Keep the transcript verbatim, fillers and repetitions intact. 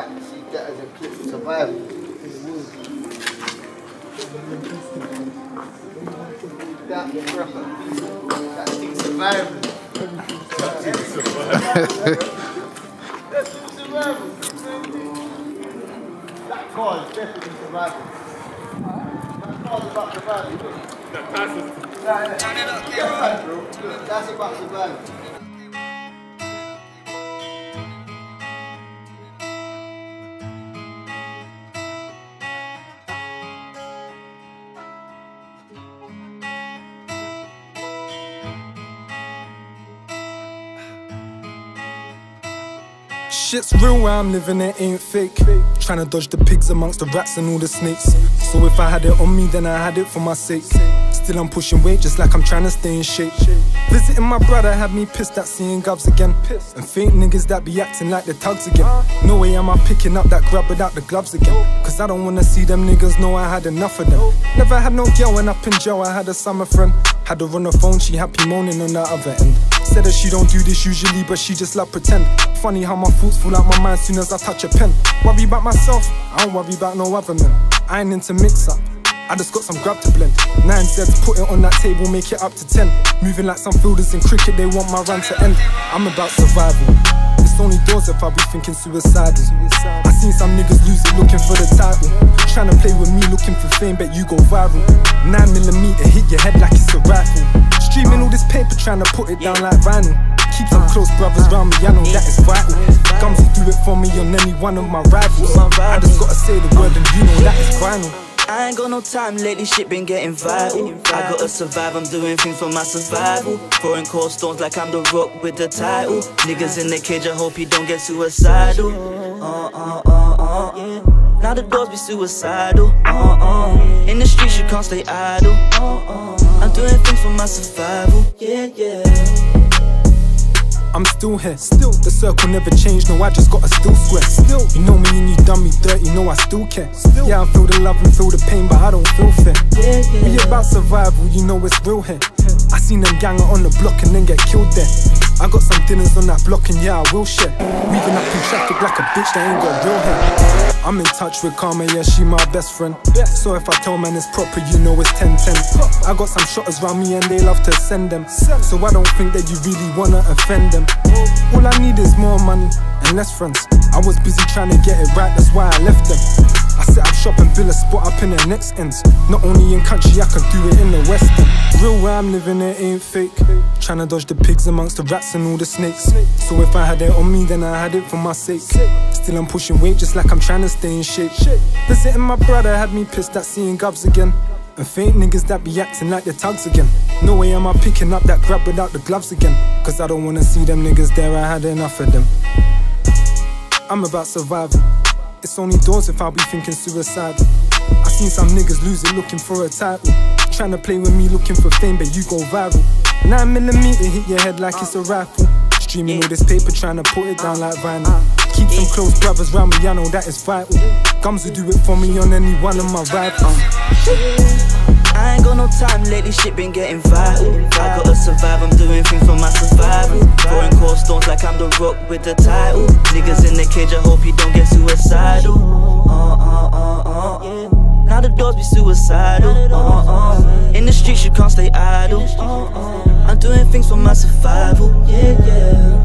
back to see that as a clip of survival. That, that thing's survival. That thing's survival. That car is definitely survival. That car's about survival. That passes. That's about survival. Shit's real where I'm living, it ain't fake. Tryna dodge the pigs amongst the rats and all the snakes. So if I had it on me, then I had it for my sake. Still I'm pushing weight just like I'm tryna stay in shape. Visiting my brother had me pissed at seeing gubs again. And fake niggas that be acting like they're tugs again. No way am I picking up that grab without the gloves again. Cause I don't wanna see them niggas know I had enough of them. Never had no girl when up in jail, I had a summer friend. Had her on the phone, she happy moaning on the other end. Said that she don't do this usually, but she just love pretend. Funny how my thoughts fall out my mind soon as I touch a pen. Worry about myself, I don't worry about no other men. I ain't into mix up, I just got some grub to blend. Nine Z's, put it on that table, make it up to ten. Moving like some fielders in cricket, they want my run to end. I'm about survival, it's only doors if I be thinking suicidal. I seen some niggas lose it looking for the title. Tryna play with me looking for fame, bet you go viral. Nine millimeter hit your head like it's a rifle. Streaming all this paper, tryna put it down like vinyl. Keep some close brothers round me, I know that is vital. Gums will do it for me on any one of my rivals. I just gotta say the word and you know that is final. I ain't got no time lately, shit been getting vital. I gotta survive, I'm doing things for my survival. Throwing cold stones like I'm the Rock with the title. Niggas in the cage, I hope you don't get suicidal. Uh, uh, uh, uh. Now the doors be suicidal. Uh, uh. In the streets you can't stay idle. Uh, uh. I'm doing things for my survival. Yeah, yeah. I'm still here, still. The circle never changed, no I just got a still square. Still, you know me and you done me dirty, know I still care. Still, yeah I feel the love and feel the pain, but I don't feel fair. Yeah, yeah. We about survival, you know it's real here. I seen them gang on the block and then get killed there. I got some dinners on that block and yeah I will share. Weaving up in traffic like a bitch that ain't got real hair. I'm in touch with Karma, yeah she my best friend. So if I tell man it's proper, you know it's ten ten. I got some shotters round me and they love to send them. So I don't think that you really wanna offend them. All I need is more money and less friends. I was busy trying to get it right, that's why I left them. I set up shop and build a spot up in the next ends. Not only in country, I can do it in the west end. Real where I'm living, it ain't fake. Tryna dodge the pigs amongst the rats and all the snakes. So if I had it on me, then I had it for my sake. Still I'm pushing weight just like I'm trying to stay in shape. Visiting my brother had me pissed at seeing gubs again. And fake niggas that be acting like they're tugs again. No way am I picking up that grab without the gloves again. Cause I don't wanna see them niggas there, I had enough of them. I'm about survival, it's only doors if I be thinking suicidal. I seen some niggas lose it looking for a title. Tryna play with me looking for fame, but you go viral. Nine millimeter hit your head like it's a rifle. Streaming all this paper, tryna put it down like vinyl. Keep some close brothers round me, I know that is vital. Gums will do it for me on any one of my rivals. I ain't got no time lately, shit been getting vital. I gotta survive, I'm doing things for my survival. Throwing cold stones like I'm the Rock with the title. Niggas in the cage, I hope you don't get suicidal. Uh, uh, uh, uh. Now the doors be suicidal. Uh, uh. In the streets you can't stay idle. Uh, uh. I'm doing things for my survival. Yeah, yeah.